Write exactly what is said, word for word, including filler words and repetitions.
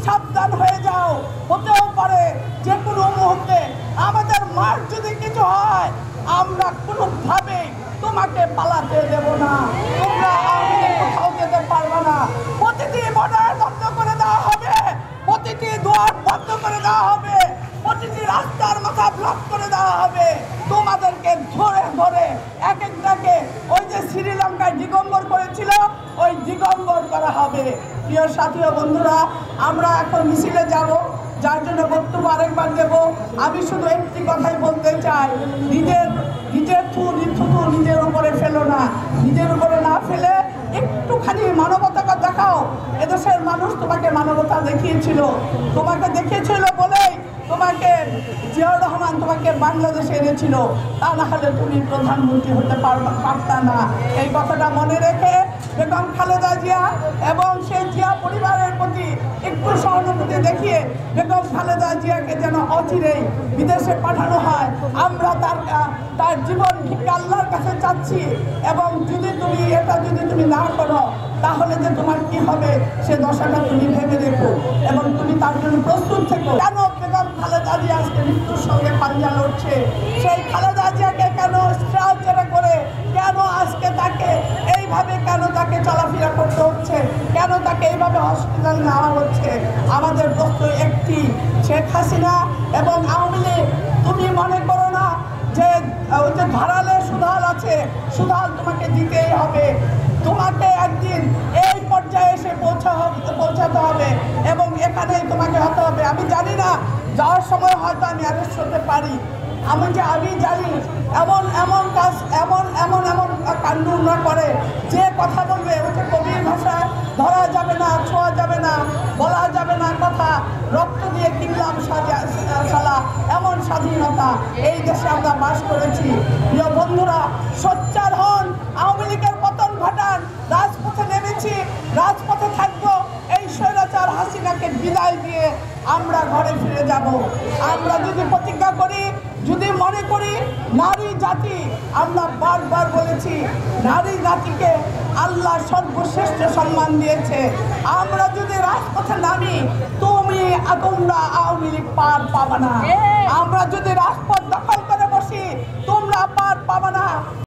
সাবধান হয়ে যাও, হতেও পারে যে কোনো মুহূর্তে আমাদের মার যদি কিছু হয় আমরা কোনোভাবে তোমাকে পালাতে দেব না, তোমরা আমাদের কোথাও যেতে পারবে না। প্রতিটি বর্ডার বন্ধ করে দেওয়া হবে, প্রতিটি দুয়ার বন্ধ করে দেওয়া হবে, প্রতিটি রাস্তার মাথা ব্লক করে দেওয়া হবে। তোমাদেরকে ধরে ধরে এক একটাকে ওই যে শ্রীলঙ্কায় দিগম্বর করেছিল ওই দিগম্বর করা হবে। প্রিয় সাথী ও বন্ধুরা, আমরা এখন মিছিলে যাব, যার জন্য বক্তব্য আরেকবার দেব। আমি শুধু একটি কথাই বলতে চাই, নিজের নিজের থু থুতু নিজের উপরে ফেলো না, নিজের উপরে না ফেলে একটুখানি মানবতা দেখাও। এদেশের মানুষ তোমাকে মানবতা দেখিয়েছিল, তোমাকে দেখিয়েছিল বলেই তোমাকে জিয়াউর রহমান তোমাকে বাংলাদেশে এনেছিল, তা না হলে তুমি প্রধানমন্ত্রী হতে পারতা না। এই কথাটা মনে রেখে বেগম খালেদা জিয়া এবং সেই জিয়া পরিবারের প্রতি একটু সহানুভূতি দেখিয়ে বেগম খালেদা জিয়াকে যেন অচিরেই বিদেশে পাঠানো হয়, আমরা তার তার জীবন ভিক্ষা আল্লাহর কাছে চাচ্ছি। এবং যদি তুমি এটা যদি তুমি না করো তাহলে যে তোমার কি হবে সে দশাটা তুমি ভেবে দেখো এবং তুমি তার জন্য প্রস্তুত থেকো। কেন বেগম খালেদা জিয়া আজকে মৃত্যুর সঙ্গে পাঞ্জা লড়ছে? সেই খালেদা জিয়াকে কেন স্ট্রাইক করে, কেন আজকে তাকে এইভাবে কেন তাকে চলাফেরা করতে হচ্ছে, কেন তাকে এইভাবে হসপিটাল নেওয়া হচ্ছে? আমাদের প্রশ্ন একটি, শেখ হাসিনা এবং আওয়ামী লীগ, তুমি মনে করো না যে ওই যে ধরালে সুধাল আছে, সুধাল তোমাকে দিতেই হবে, তোমাকে একদিন এই পর্যায়ে এসে পৌঁছা পৌঁছাতে হবে এবং এখানেই তোমাকে হতে হবে। আমি জানি না, যাওয়ার সময় হয়তো আমি অ্যারেস্ট হতে পারি, আমি যে আমি জানি এমন এমন কাজ এমন এমন এমন কাণ্ড না করে, যে কথা বলবে ওই যে কবির ভাষায় ধরা যাবে না, ছোঁয়া যাবে না, বলা যাবে না কথা, রক্ত দিয়ে কিনলাম সালা, এমন স্বাধীনতা এই দেশে আমরা বাস করেছি। প্রিয় বন্ধুরা, সোচ্চার হন, আওয়ামী লীগের পতন ঘটান, রাজপথে নেমেছি, রাজপথে থাকবো। এই স্বৈরাচার হাসিনাকে বিদায় দিয়ে আমরা ঘরে ফিরে যাব। আমরা যদি প্রতিজ্ঞা করি, যদি মনে করি নারী জাতি, আমরা বারবার বলেছি নারী জাতিকে আল্লাহ সর্বশ্রেষ্ঠ সম্মান দিয়েছে, আমরা যদি রাজপথে নামি তুমি তোমরা আওয়ামী লীগ পার পাবা না। আমরা যদি রাজপথ দখল করে বসি তোমরা পার পাবা না।